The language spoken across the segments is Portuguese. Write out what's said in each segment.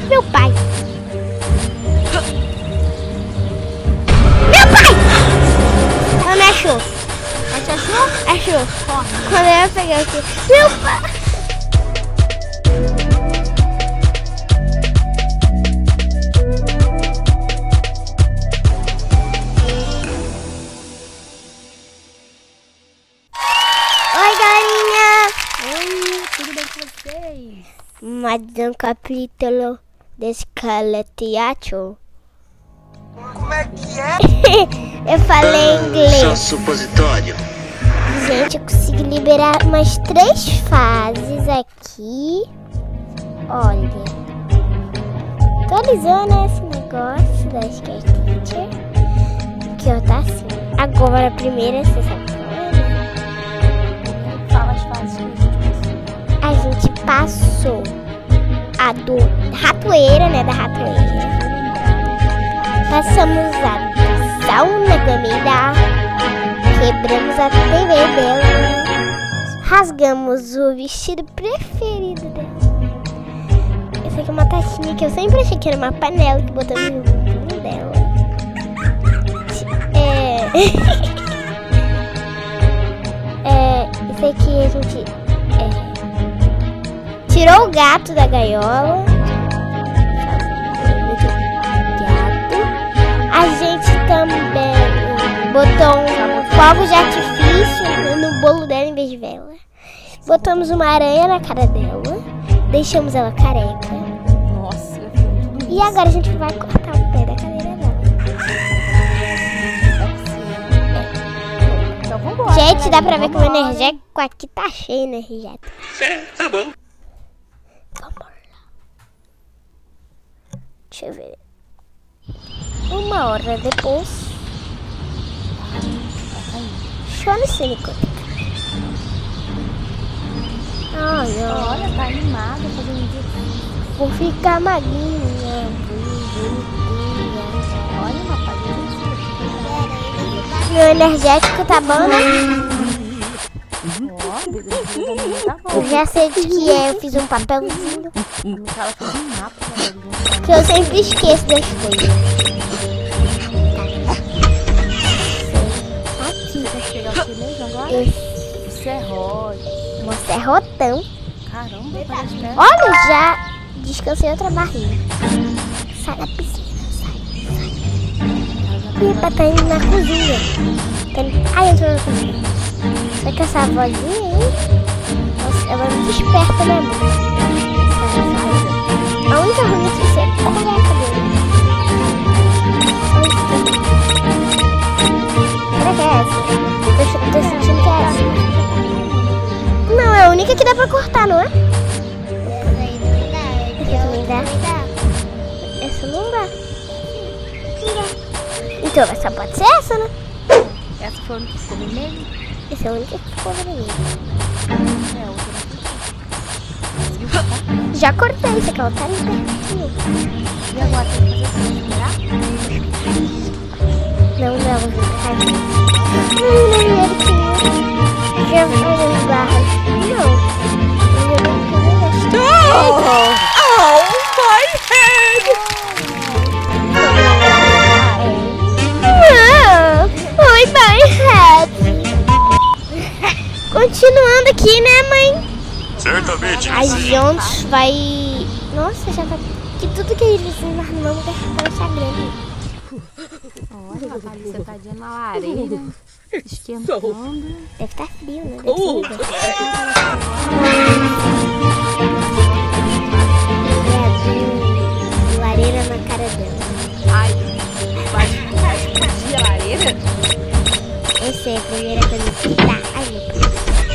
Meu pai! Meu pai! Ela me achou. Ela te achou? Achou. Corre. Quando ela pegou aqui. Meu pai! Oi, galerinha! Oi, tudo bem com vocês? Mais um capítulo de Escaletiacho. Como é que é? Eu falei Seu inglês. supositório. Gente, eu consegui liberar umas 3 fases aqui. Olha. Atualizando esse negócio da Scare Teacher. Que ó, tá assim. Agora a primeira, você sabe qual é, né? Fala as fases que A gente passou a do ratoeira, né? Da ratoeira. Passamos a sauna comida. Quebramos a TV dela. Rasgamos o vestido preferido dela. Essa aqui é uma tacinha que eu sempre achei que era uma panela que botamos no bumbum dela. Esse aqui a gente tirou o gato da gaiola. A gente também botou um fogo de artifício no bolo dela em vez de vela. Botamos uma aranha na cara dela. Deixamos ela careca. Nossa, eu fico tudo E agora a gente vai cortar o pé da cadeira dela. Então vambora. Gente, dá pra ver que o Vambora. energético aqui tá cheio, né, energético? É, tá bom. Vamos lá. Deixa eu ver. 1 hora depois. Chone cínico. Ai, ó. Olha, tá animada fazendo isso. Vou ficar magrinha, bonitinha. Olha, uma palhinha. Meu energético tá bom, né? Ó, beleza, tá bom. Eu já sei de que é. Eu fiz um papelzinho. Ela fez um mapa, né? Que eu sempre esqueço das coisas. Aqui. Você pegar o que mesmo agora? Esse O serrote. um serrotão. Caramba, parece que é. Olha, já descansei outra barrinha. Sai da piscina, sai. Epa, tá indo na cozinha. Tá indo... Ai, entrou na cozinha. Só que essa vozinha aí, nossa, ela é muito esperta, né, mãe? A única ruim é que você colher a cabelo. Será que é essa? Tô sentindo que é essa. Não, é a única que dá pra cortar, não é? Essa também dá. Essa não dá. Não dá. Então, essa pode ser essa, né? Essa foi a única que ficou vermelha? Essa é a única que ficou vermelha. É, a outra. Já cortei, isso aqui ela tá ali pertinho. E agora tem que fazer assim, esperar? Não, vou ficar aqui. Já faz as barras. Não. Oi, my head. Continuando aqui, né, mãe? Certamente A gente vai... Nossa, já tá... Que tudo que a gente fez nós não vamos deixar no Instagram. Olha, ela tá ali sentadinha na lareira, esquentando. Deve estar frio, né? Deve ser lareira na cara dela. Ai, vai explodir a lareira? Essa é a primeira coisa que tá. Ai, meu pai.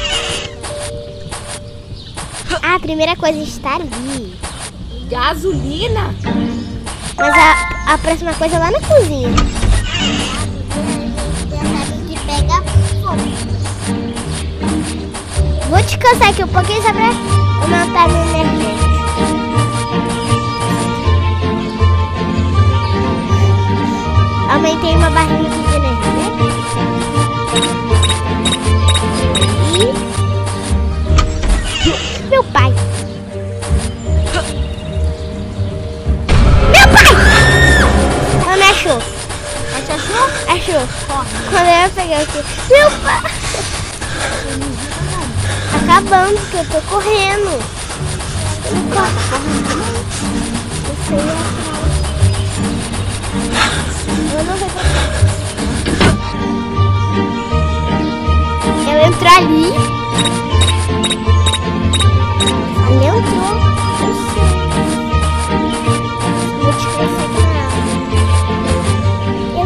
Ah, a primeira coisa está ali. Gasolina? Mas a próxima coisa é lá na cozinha. Vou descansar aqui um pouquinho só pra aumentar minha energia. Aumentei uma barrinha aqui de energia. E... Meu pai. Quando eu ia pegar aqui. Meu pai! Acabando, que eu tô correndo. Eu sei atrás. Eu não vou passar. Eu entro ali. Ele entrou. Eu sei. Vou te crescer com ela. Eu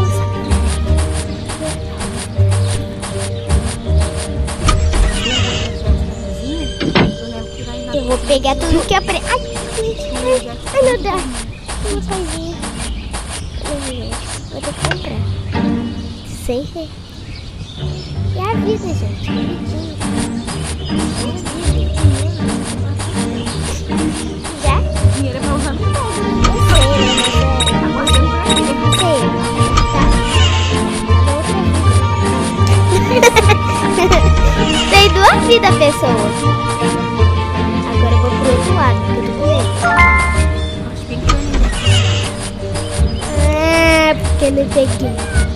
sei. Eu vou pegar tudo que eu aprendi. Ai, meu Deus. Meu paizinho. Vou ter que comprar. Sem ver. É a vida, gente. Já? Dinheiro é pra usar no todo. Eu sei, mas Tá mostrando pra quê? não sei. Tá. Tem duas vidas, pessoa. Agora eu vou pro outro lado, porque eu tô com medo. Acho que tem que Ah, porque eu não peguei.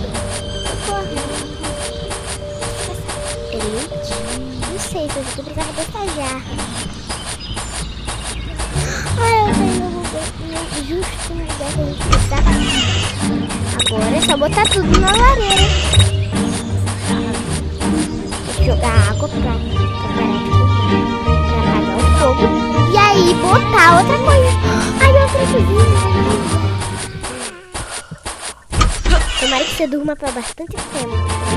Não sei, se eu precisava dessa jarra. Ai, eu tenho no lugar, justo no lugar que a gente precisava. Agora é só botar tudo na lareira. Tem que jogar água pra apagar o fogo. E aí botar outra coisa. Ai, meu cozinha. Tomara que você durma por bastante tempo.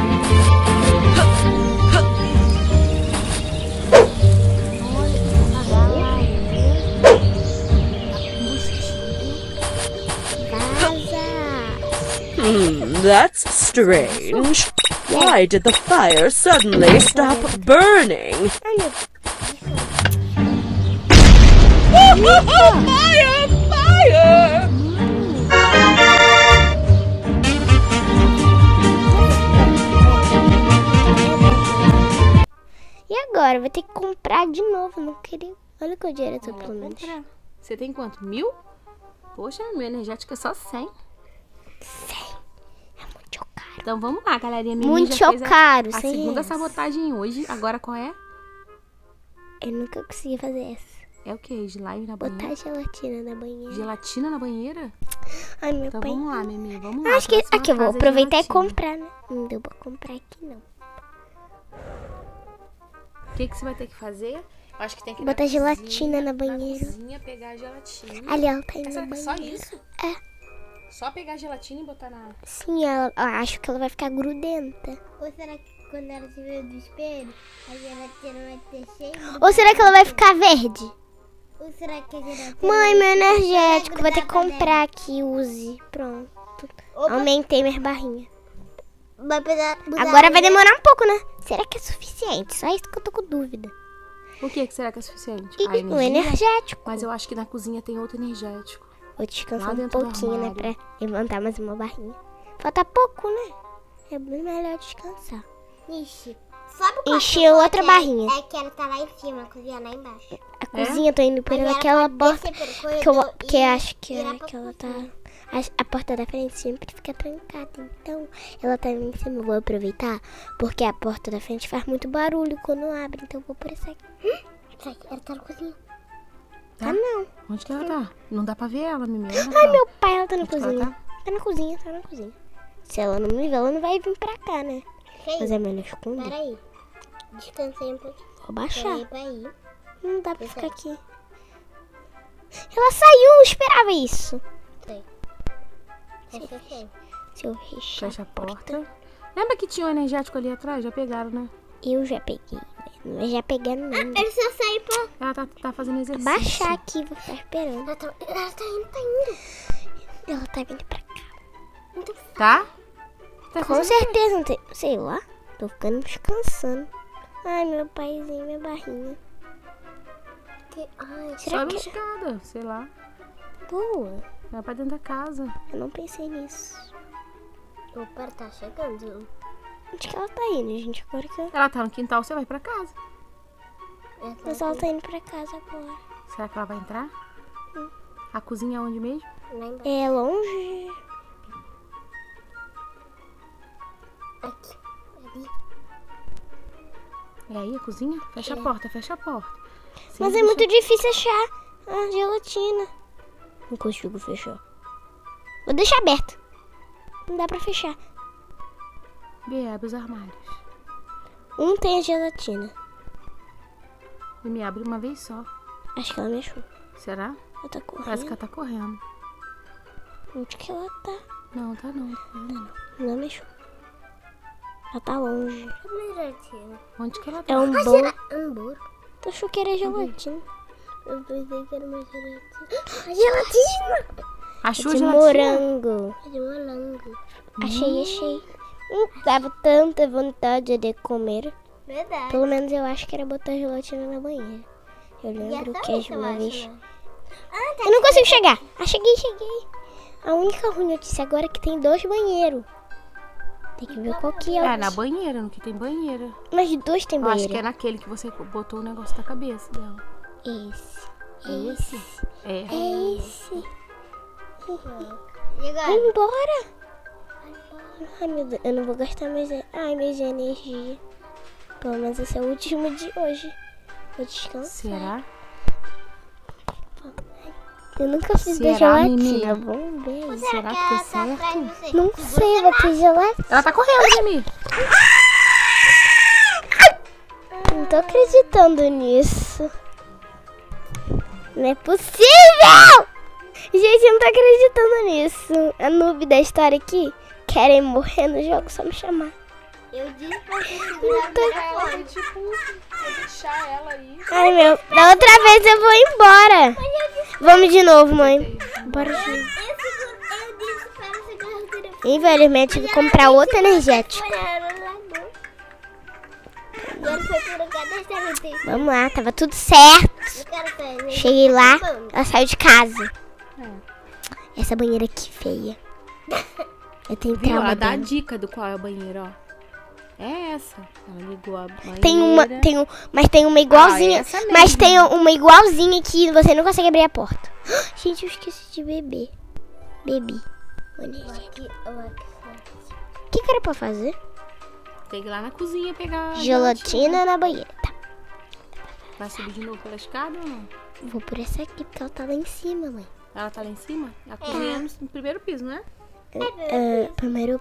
That's strange. Why did the fire suddenly stop burning? Ai, meu Fire! Fire! E agora? Vou ter que comprar de novo. Não queria. Olha que o dinheiro tá pelo menos. Você tem quanto? 1000? Poxa, meu energético é só 100. 100. É muito caro. Então vamos lá, galerinha. Mimi Muito já fez caro. a 100 segunda reais. sabotagem hoje. Agora qual é? Eu nunca consegui fazer essa. É o que? Slime na banheira? Botar gelatina na banheira. Gelatina na banheira? Ai, meu Então pai. vamos lá, Mimi. Vamos lá. Acho que Próxima aqui eu vou fase é aproveitar e gelatina. comprar, né? Não deu pra comprar aqui, não. O que você vai ter que fazer? Eu acho que tem que ir Botar na cozinha, gelatina na banheira. cozinha, pegar a gelatina. Ali ela tá indo Será na que é banheira. só isso? É. Só pegar a gelatina e botar na... Sim, eu acho que ela vai ficar grudenta. Ou será que quando ela se vê do espelho, a gelatina vai ter cheio? Ou será que ela vai ficar verde? Ou será que a gelatina... Mãe, meu vai energético. Vou ter que grudar comprar aqui. Use. Pronto. Opa. Aumentei minhas barrinhas. nela? Vai precisar mudar Agora vai a- demorar um pouco, né? Será que é suficiente? Só isso que eu tô com dúvida. O que será que é suficiente? E A o energia? energético. Mas eu acho que na cozinha tem outro energético. Vou descansar Lá um dentro do pouquinho, né? armário. Pra levantar mais uma barrinha. Falta pouco, né? É bem melhor descansar. Ixi, sabe qual Enchi que eu outra quero? barrinha. É que ela tá lá em cima, a cozinha lá embaixo. A cozinha, eu tô indo por Mas ela aquela pode porta. descer pelo Que eu corredor que e acho que virar é pra que ela tá. cozinha. A porta da frente sempre fica trancada. Então, ela tá em cima. Eu vou aproveitar. Porque a porta da frente faz muito barulho quando abre. Então, eu vou por essa aqui. Ela tá na cozinha. Ah, não. Onde que ela tá? Não dá pra ver ela, Mimi. Ai, meu pai, ela tá na Onde que ela cozinha. tá? Tá na cozinha, tá na cozinha. Se ela não me ver, ela não vai vir pra cá, né? Mas é melhor esconder. Peraí. Descansei um pouquinho. Vou baixar. Peraí, peraí. Não dá pra ficar aqui. Ela saiu, não esperava isso. Fechei. Se eu fechar Fecha a porta. Lembra que tinha um energético ali atrás? Já pegaram, né? Eu já peguei. Não já peguei nada. Ele só saiu pra... Ela tá fazendo exercício. Baixar aqui, vou ficar esperando. Ela tá indo. Ela tá vindo pra cá. Tá? Tá Com fazendo certeza, não tem. Sei lá. Tô ficando descansando. Ai, meu paizinho, minha barrinha. Ai, Será Sobe a que. escada, sei lá. Boa. Vai pra dentro da casa. Eu não pensei nisso. opa, tá chegando. Onde que ela tá indo, gente? Agora que eu. Ela tá no quintal, você vai pra casa. Mas ela tá indo pra casa agora. Será que ela vai entrar? A cozinha é onde mesmo? Lá embaixo. É longe. É aí a cozinha? Fecha a porta, fecha a porta. Mas é muito difícil achar a gelatina. Não consigo fechar. Vou deixar aberto. Não dá pra fechar. Bê, abre os armários. Um tem a gelatina. E me abre uma vez só. Acho que ela me achou. Será? Ela tá correndo. Parece que ela tá correndo. Onde que ela tá? Não, tá não. Tá correndo. Não me achou. Ela tá longe. Onde que ela tá? É um bolo. Hambúrguer. Tu achou que era gelatina? Eu pensei que era uma gelatina. Gelatina! Achou De a gelatina? morango. É de morango. Achei. Dava tanta vontade de comer. Verdade. Pelo menos eu acho que era botar gelatina na banheira. Eu lembro que de uma vez. Eu não consigo chegar. Ah, cheguei. A única ruim notícia agora é que tem 2 banheiros. Tem que ver qual que é o. É, na banheira, no que tem banheira. Mas 2 tem Eu acho que é banheiro. naquele que você botou o negócio na cabeça dela. Esse. É esse? É. É esse. E Vai agora? embora. Ai, meu Deus. Eu não vou gastar mais. Ai, minha energia. Pelo menos esse é o último de hoje. Vou descansar. Será? Eu nunca fiz da Será, gelatina. Mimi? Vamos ver. Será que deu certo? Não sei, vou ter gelatina. Ela tá correndo, Mimi. Não tô acreditando nisso. Não é possível! Gente, eu não tô acreditando nisso. A noob da história aqui querem morrer no jogo, só me chamar. Eu disse pra você segurar Não o tipo, deixar ela aí. Ai, meu. Da outra vez eu vou embora. Vamos de novo, mãe. Bora de novo. Eu disse para segurar o telefone. Infelizmente, tive que comprar outro energético. Agora foi por um cadastro. Vamos lá, tava tudo certo. Eu quero fazer. Cheguei lá, ela saiu de casa. Essa banheira aqui feia. Eu tenho Viu? trauma Ela dá a dela. dica do qual é a banheira, ó. É essa. Ela ligou a banheira. Mas tem uma igualzinha. essa mesmo. Mas tem uma igualzinha que você não consegue abrir a porta. Gente, eu esqueci de beber. Bebi. O energético. O que era pra fazer? Tem que ir lá na cozinha pegar a Gelatina na banheira. Tá. Vai subir de novo pela escada ou não? Vou por essa aqui, porque ela tá lá em cima, mãe. Ela tá lá em cima? A cozinha é no primeiro piso, né? Primeiro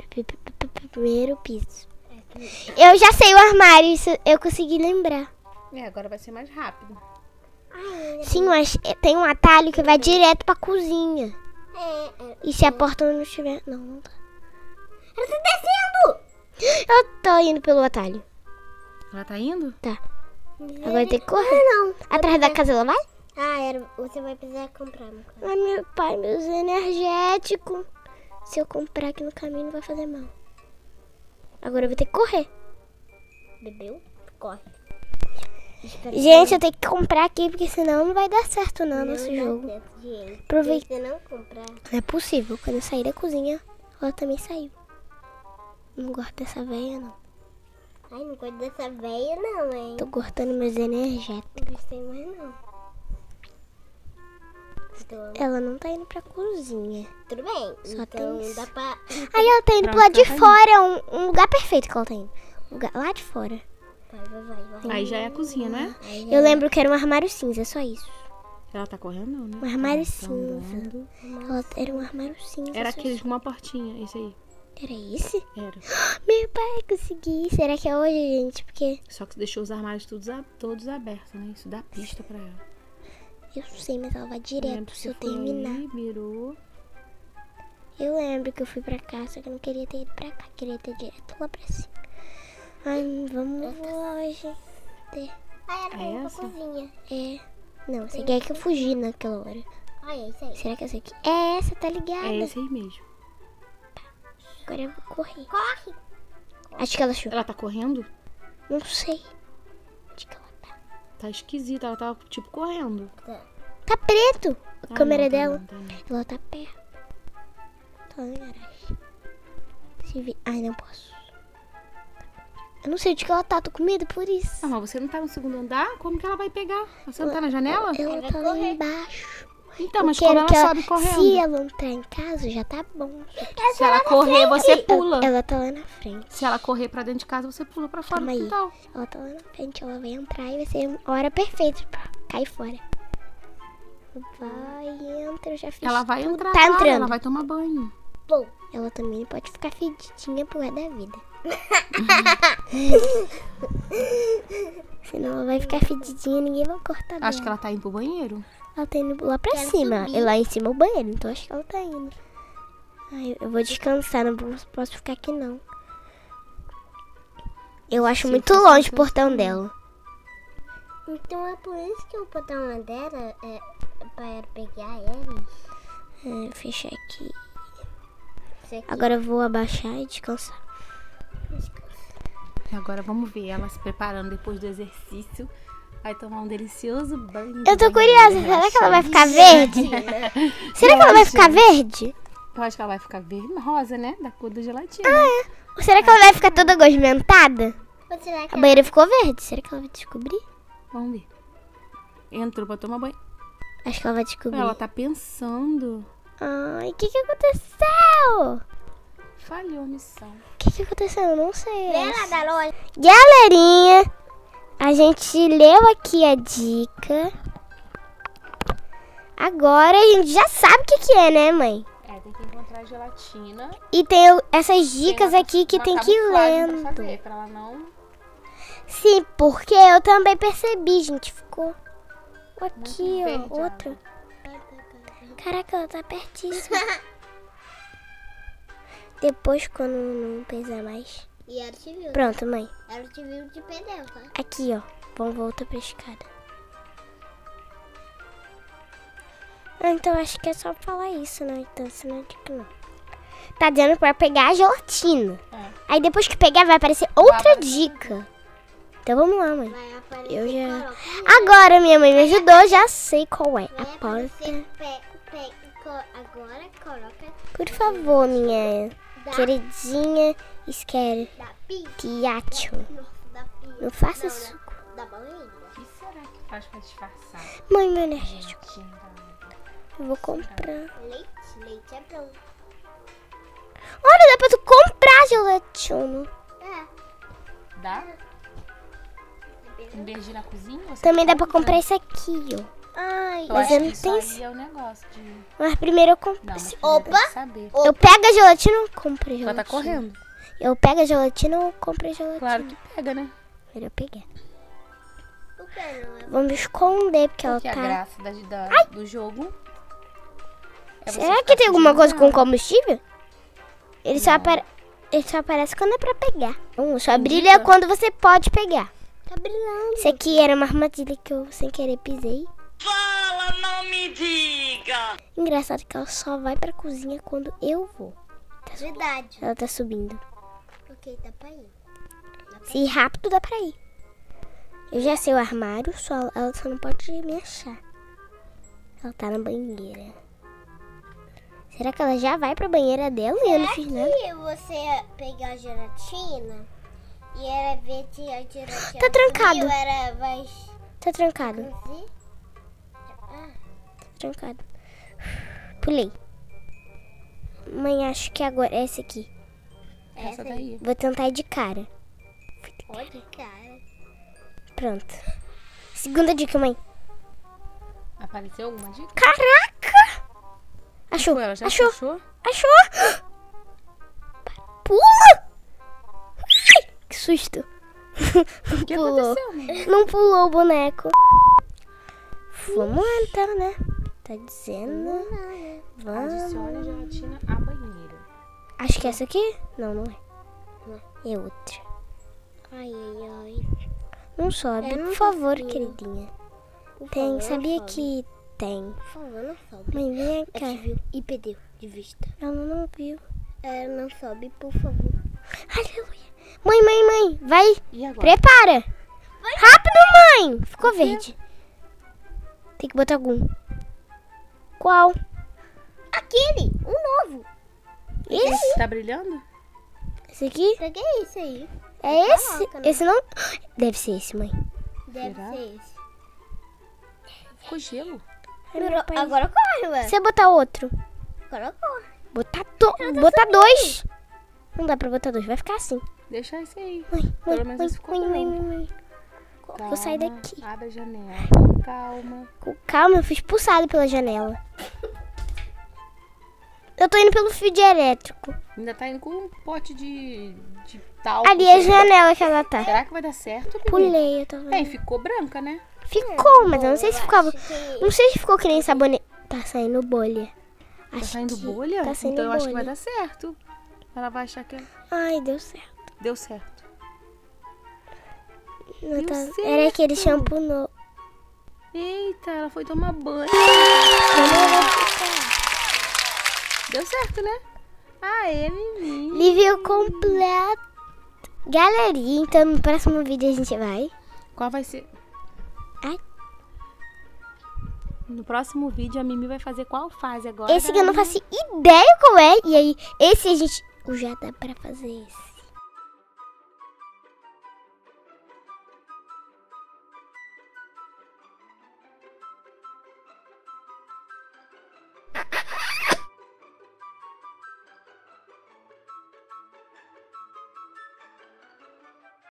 piso. Eu já sei o armário, isso eu consegui lembrar. É, agora vai ser mais rápido. Sim, mas tem um atalho que vai direto pra cozinha. E se a porta não estiver... Não tá. Ela tá descendo! Eu tô indo pelo atalho. Ela tá indo? Tá. Agora tem que correr. Não. Atrás da casa ela vai? Você vai precisar comprar, meu cara. Ai, meu pai, meus energéticos. Se eu comprar aqui no caminho, não vai fazer mal. Agora eu vou ter que correr. Bebeu? Corre. Gente, eu tenho que comprar aqui, porque senão não vai dar certo não nesse jogo. Aproveita. Se você não comprar. Não é possível. Quando eu sair da cozinha, ela também saiu. Não gosto dessa veia, não. Ai, não gosto dessa veia não, hein? Tô cortando meus energéticos. Não gostei mais não. Ela não tá indo pra cozinha. Tudo bem. Só então tem isso. dá pra... Aí ela tá indo pro lado de fora. Um lugar perfeito que ela tá indo. Lá de fora. Vai. Aí já é a cozinha, né? Eu lembro que era um armário cinza, só isso. Ela tá correndo não, né? Um armário Tá cinza. andando. Era um armário cinza. Era só aquele isso. com uma portinha, esse aí. Era esse? Era. Meu pai, consegui. Será que é hoje, gente? Porque Só que deixou os armários todos abertos, né? Isso dá pista pra ela. eu sei, mas ela vai direto Lembro que se eu você foi terminar. ali, virou. Eu lembro que eu fui pra cá, só que eu não queria ter ido pra cá. Queria ter direto lá pra cima. Ai, vamos hoje. Ai, era pra ir pra essa? cozinha. É. Não, você quer que eu fugi naquela hora. Ai, é isso aí. Será que essa aqui? É essa, tá ligada? É esse aí mesmo. Agora eu vou correr. Corre. Acho que ela achou. Ela tá correndo? Não sei. Onde que ela tá? Tá esquisita, ela tá tipo correndo. Tá preto a Tá câmera não, tá dela. não, tá não. Ela tá perto. Tá na garagem. Se vir... Ai, não posso. Eu não sei onde que ela tá, tô com medo por isso. Ah, mas você não tá no segundo andar? Como que ela vai pegar? Você não tá na janela? Ela vai tá lá correr. embaixo. Então, mas como ela sobe correndo? Se ela entrar em casa, já tá bom. Se ela correr, você pula. Ela tá lá na frente. Se ela correr pra dentro de casa, você pula pra fora Calma do aí. quintal. Ela tá lá na frente, ela vai entrar e vai ser a hora perfeita pra cair fora. Vai, entra, eu já fiz Ela vai tudo. entrar, Tá cara, entrando. ela vai tomar banho. Bom, ela também pode ficar fedidinha pro resto da vida. Senão ela vai ficar fedidinha e ninguém vai cortar dela. Acho que ela tá indo pro banheiro. Ela tá indo lá pra cima. E lá em cima é o banheiro, então acho que ela tá indo. Ai, eu vou descansar, não posso ficar aqui não. Eu acho muito longe o portão dela. Então é por isso que o portão dela é para pegar eles. Fechar aqui. Isso aqui. Agora eu vou abaixar e descansar. E agora vamos ver ela se preparando depois do exercício. Vai tomar um delicioso banho. Eu tô curiosa, será que ela vai ficar verde? Será que ela vai ficar verde? Eu acho que ela vai ficar verde rosa, né? Da cor da gelatina. Ou será que ela vai ficar toda gosmentada? Ou será que A banheira ficou verde, será que ela vai descobrir? Vamos ver. Entrou pra tomar banho. Acho que ela vai descobrir. Ela tá pensando. Ai, o que aconteceu? Falhou a missão. O que aconteceu? Eu não sei. ela da loja? Galerinha, a gente leu aqui a dica. Agora a gente já sabe o que é, né, mãe? Tem que encontrar a gelatina. E tem essas dicas aqui que tem que ir lendo. Pra fazer, pra ela não... Sim, porque eu também percebi, gente. Ficou aqui, verde, ó, outra. Caraca, ela tá pertíssima. Depois, quando não pesar mais. E ela te viu. Pronto, mãe. Ela te viu de pneu, tá? Aqui, ó. Vamos voltar pra escada. Então, acho que é só falar isso, né? Então, isso não é dica, não. Tá dizendo pra pegar a gelatina. Aí, depois que pegar, vai aparecer outra dica. Então, vamos lá, mãe. Vai aparecer. Eu já... coloca. Agora, minha mãe me ajudou, já sei qual é. A Vai porta. aparecer. Agora coloca Por favor, minha da, queridinha Scare da pia. Piacho. Da pia. Não faça Não, isso. Da banheira. O que será que faz pra disfarçar? Mãe, meu energético. Gelatina. Eu vou comprar. Leite é bom. Olha, dá pra tu comprar gelatina. Dá? Em vez de ir na cozinha, você Também dá pra compra? comprar esse aqui, ó. Ai, Eu mas acho eu que não isso tenho... aí é o negócio de... Mas primeiro eu compro. Não, mas Opa! tem que saber. Eu pego a gelatina ou compro a gelatina? Ela tá correndo. Eu pego a gelatina ou compro a gelatina? Claro que pega, né? Primeiro eu peguei. O que não é? Vamos esconder, porque ela Porque a tá... graça do jogo... é você Será ficar que tem alguma coisa com pedindo combustível? Ele só aparece quando é pra pegar. Só Tem brilha dica? quando você pode pegar. Tá brilhando. Isso aqui era uma armadilha que eu sem querer pisei. Fala, não me diga! Engraçado que ela só vai pra cozinha quando eu vou. Verdade. Ela tá subindo. Ok, dá pra ir. Se ir rápido, dá pra ir. Eu já sei o armário, ela só não pode me achar. Ela tá na banheira. Será que ela já vai pra banheira dela e eu não fiz nada? Se você pegar a gelatina e ela ver que a gelatina Tá trancado. sumiu, ela vai Tá trancado. fazer. Tá trancado. Pulei. Mãe, acho que agora é esse aqui. Essa daí. Vou tentar ir de cara. Olha, cara. Pronto. Segunda dica, mãe. Apareceu alguma dica? Caraca! Achou, Ela já achou, achou? achou! Pula! Ai, que susto. O que Pulou. aconteceu, mãe? Não pulou o boneco. Vamos lá então, né? Tá dizendo. Vamos. Adicione a gelatina à banheira. Acho que é essa aqui? Não, não é. É outra. Ai, ai, ai. Não sobe, Eu não por favor, confio. queridinha. Por Tem, favor, sabia não sobe. que tem. Por favor, não sobe. Mãe, vem Ela te cá. viu e perdeu de vista. Ela não viu. Ela não sobe, por favor. Aleluia. Mãe, vai. E agora? Prepara. Rápido, mãe. Ficou verde. Tem que botar algum. Qual? Aquele, um novo. Esse? Tá brilhando? Esse aqui? Peguei esse aí. É esse? Coloca, né? Esse não? Deve ser esse, mãe. Deve Será? ser esse. Ficou gelo. Agora corre, ué. Se eu botar outro. Agora corre. Botar 2. Não dá pra botar 2, vai ficar assim. Deixa esse aí. Mãe, Pelo menos esse ficou bom. Vou sair daqui. Abre a janela. Calma. Com calma, eu fui expulsado pela janela. Eu tô indo pelo fio de elétrico. Ainda tá indo com um pote de talco. Ali é a janela que ela tá. Será que vai dar certo, Bibi? Pulei, eu tô vendo. É, e ficou branca, né? Ficou, mas eu não sei se ficava. Não sei se ficou que nem sabonete. Tá saindo bolha. Tá saindo bolha? Tá saindo então eu acho que vai bolha. dar certo. Ela vai achar que Ai, deu certo. deu certo. Não Deu tá... certo. Era aquele shampoo novo. Eita, ela foi tomar banho. Deu certo, né? Aê, Mimi. Livro completo. Galerinha, então no próximo vídeo a gente vai. Qual vai ser? Ai. No próximo vídeo a Mimi vai fazer qual fase agora? Esse que eu não faço ideia qual é. E aí, esse a gente... Já dá pra fazer esse.